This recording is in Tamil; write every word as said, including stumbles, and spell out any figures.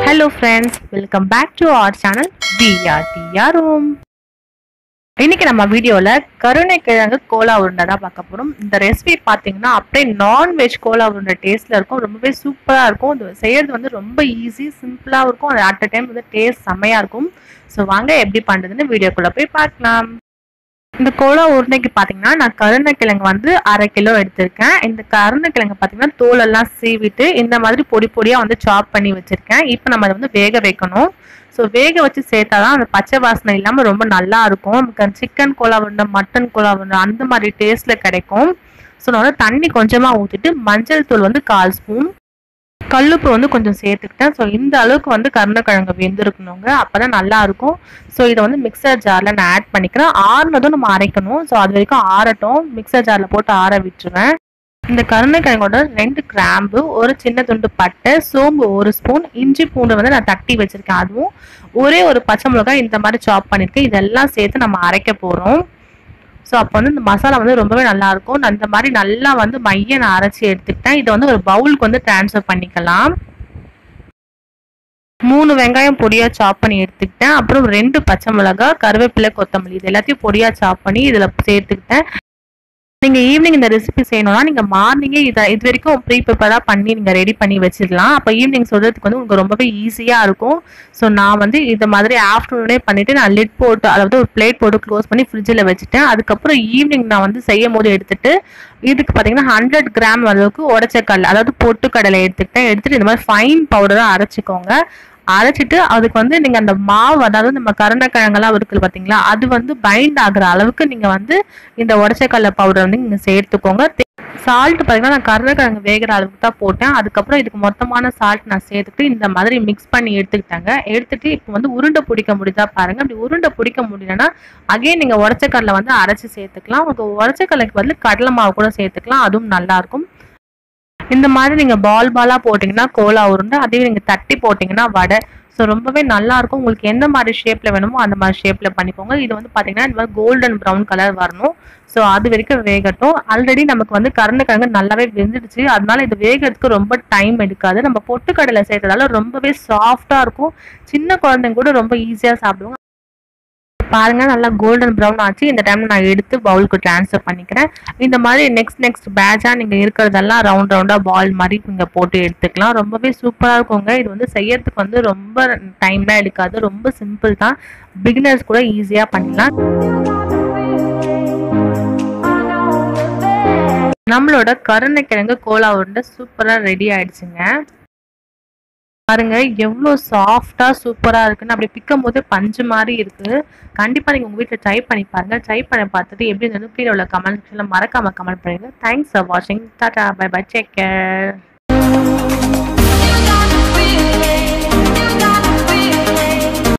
Hello friends, welcome back to our channel V R T R Room. இன்னைக்கு நம்ம வீடியோல கருணைக்கிழங்கு கோலா உருண்டை தான் பார்க்க போறோம். இந்த ரெசிபி பாத்தீங்கன்னா அப்படியே நான்வெஜ் கோலா உருண்டை டேஸ்ட்ல இருக்கும். ரொம்பவே சூப்பரா இருக்கும். இது செய்யறது வந்து ரொம்ப ஈஸி, சிம்பிளா இருக்கும். அது அட் அ டைம் வந்து டேஸ்ட் செமையா இருக்கும். ஸோ வாங்க எப்படி பண்றதுன்னு வீடியோக்குள்ள போய் பார்க்கலாம். இந்த கோலா உருண்டைக்கு பாத்தீங்கன்னா நான் கருணைக்கிழங்கு வந்து அரை கிலோ எடுத்திருக்கேன். இந்த கருணைக்கிழங்கு பாத்தீங்கன்னா தோலெல்லாம் சீவிட்டு இந்த மாதிரி பொடி பொடியா வந்து சாப் பண்ணி வச்சிருக்கேன். இப்போ நம்ம அதை வந்து வேக வைக்கணும். ஸோ வேக வச்சு சேர்த்தாதான் அந்த பச்சை வாசனை இல்லாம ரொம்ப நல்லா இருக்கும். நமக்கு சிக்கன் கோலா உருண்டை, மட்டன் கோலா உருண்டை அந்த மாதிரி டேஸ்ட்ல கிடைக்கும். ஸோ நான் வந்து தண்ணி கொஞ்சமா ஊற்றிட்டு மஞ்சள் தூள் வந்து கால் ஸ்பூன், கல்லுப்பு வந்து கொஞ்சம் சேர்த்துக்கிட்டேன். ஸோ இந்த அளவுக்கு வந்து கருணைக்கிழங்கு வெந்திருக்கணுங்க, அப்பதான் நல்லா இருக்கும். ஸோ இதை வந்து மிக்சர் ஜார்ல நான் ஆட் பண்ணிக்கிறேன். ஆறுனதும் நம்ம அரைக்கணும். ஸோ அது வரைக்கும் ஆறட்டும். மிக்சர் ஜார்ல போட்டு ஆற விட்டுருவேன். இந்த கருணைக்கிழங்கோட ரெண்டு கிராம்பு, ஒரு சின்ன துண்டு பட்டை, சோம்பு ஒரு ஸ்பூன், இஞ்சி பூண்டு வந்து நான் தட்டி வச்சிருக்கேன். அதுவும் ஒரே ஒரு பச்சை மிளகாய் இந்த மாதிரி சாப் பண்ணிருக்கேன். இதெல்லாம் சேர்த்து நம்ம அரைக்க போறோம். ஸோ அப்போ வந்து இந்த மசாலா வந்து ரொம்பவே நல்லா இருக்கும். நான் இந்த மாதிரி நல்லா வந்து மைய நான் அரைச்சி எடுத்துக்கிட்டேன். இதை வந்து ஒரு பவுலுக்கு வந்து டிரான்ஸ்ஃபர் பண்ணிக்கலாம். மூணு வெங்காயம் பொடியா சாப் பண்ணி எடுத்துக்கிட்டேன். அப்புறம் ரெண்டு பச்சை மிளகாய், கருவேப்பிலை, கொத்தமல்லி இது எல்லாத்தையும் பொடியா சாப் பண்ணி இதுல சேர்த்துக்கிட்டேன். நீங்க ஈவினிங் இந்த ரெசிபி செய்யணும்னா நீங்க மார்னிங்கே இதை இது வரைக்கும் ப்ரீ ப்ரிப்பரா பண்ணி நீங்க ரெடி பண்ணி வச்சிடலாம். அப்போ ஈவினிங் சொல்றதுக்கு வந்து உங்களுக்கு ரொம்பவே ஈஸியா இருக்கும். ஸோ நான் வந்து இந்த மாதிரி ஆஃப்டர்நூனே பண்ணிட்டு நான் லிட் போட்டு, அதாவது ஒரு பிளேட் போட்டு க்ளோஸ் பண்ணி ஃப்ரிட்ஜில் வச்சுட்டேன். அதுக்கப்புறம் ஈவினிங் நான் வந்து செய்யும் போது எடுத்துட்டு இதுக்கு பார்த்தீங்கன்னா ஹண்ட்ரட் கிராம் அளவுக்கு உடச்சக்கடலை, அதாவது பொட்டுக்கடலை எடுத்துக்கிட்டேன். எடுத்துட்டு இந்த மாதிரி ஃபைன் பவுடராக அரைச்சிக்கோங்க. அரைச்சிட்டு அதுக்கு வந்து நீங்க அந்த மாவு, அதாவது நம்ம கருணைக்கிழங்கெல்லாம் இருக்குது பார்த்தீங்களா, அது வந்து பைண்ட் ஆகுற அளவுக்கு நீங்க வந்து இந்த உடச்சக்கடலை பவுடர் வந்து நீங்க சேர்த்துக்கோங்க. சால்ட் பார்த்தீங்கன்னா நான் கருணைக்கிழங்கு வேகிற அளவுக்கு தான் போட்டேன். அதுக்கப்புறம் இதுக்கு மொத்தமான சால்ட் நான் சேர்த்துட்டு இந்த மாதிரி மிக்ஸ் பண்ணி எடுத்துக்கிட்டாங்க. எடுத்துட்டு இப்போ வந்து உருண்டை பிடிக்க முடியுதா பாருங்க. அப்படி உருண்டை பிடிக்க முடியலன்னா அகைன் நீங்க உடச்சக்கடலை வந்து அரைச்சி சேர்த்துக்கலாம். உங்களுக்கு உடச்சக்கடலைக்கு பதில் கடலை மாவு கூட சேர்த்துக்கலாம், அதுவும் நல்லா இருக்கும். இந்த மாதிரி நீங்க பால் பாலா போட்டீங்கன்னா கோலா உருண்டை, அதே நீங்க தட்டி போட்டீங்கன்னா வடை. ஸோ ரொம்பவே நல்லா இருக்கும். உங்களுக்கு எந்த மாதிரி ஷேப்ல வேணுமோ அந்த மாதிரி ஷேப்ல பண்ணிக்கோங்க. இது வந்து பாத்தீங்கன்னா இந்த மாதிரி கோல்டன் ப்ரௌன் கலர் வரணும். ஸோ அது வரைக்கும் வேகட்டும். ஆல்ரெடி நமக்கு வந்து கருணைக்கிழங்கு நல்லாவே வெந்துடுச்சு, அதனால இது வேகிறதுக்கு ரொம்ப டைம் எடுக்காது. நம்ம பொட்டுக்கடலை சேர்த்ததால ரொம்பவே சாஃப்டா இருக்கும். சின்ன குழந்தைங்க கூட ரொம்ப ஈஸியா சாப்பிடுவாங்க. பாருங்க நல்லா கோல்டன் ப்ரௌன் ஆச்சு. இந்த டைம்ல நான் எடுத்து பவுலுக்கு டிரான்ஸ்ஃபர் பண்ணிக்கிறேன். இந்த மாதிரி நெக்ஸ்ட் நெக்ஸ்ட் பேட்சா நீங்க இருக்கிறதெல்லாம் ரவுண்ட் ரவுண்டா பால் மாதிரி நீங்க போட்டு எடுத்துக்கலாம். ரொம்பவே சூப்பரா இருக்குங்க. இது வந்து செய்யறதுக்கு வந்து ரொம்ப டைம்லாம் எடுக்காது, ரொம்ப சிம்பிள் தான். பிகினர்ஸ் கூட ஈஸியா பண்ணலாம். நம்மளோட கருணைக்கிழங்கு கோலா உருண்டை சூப்பரா ரெடி ஆயிடுச்சுங்க. பாருங்க எவ்வளோ சாஃப்டா சூப்பரா இருக்குன்னு. அப்படி பிக்கும் போது பஞ்சு மாதிரி இருக்கு. கண்டிப்பா நீங்க உங்க வீட்டில் ட்ரை பண்ணி பாருங்க. ட்ரை பண்ணி பார்த்துட்டு எப்படி இருந்தது கீழே உள்ள கமெண்ட் செக்ஷன்ல மறக்காம கமெண்ட் பண்ணுங்க. தேங்க்ஸ் ஃபார் வாட்சிங். Tata, bye bye, take care.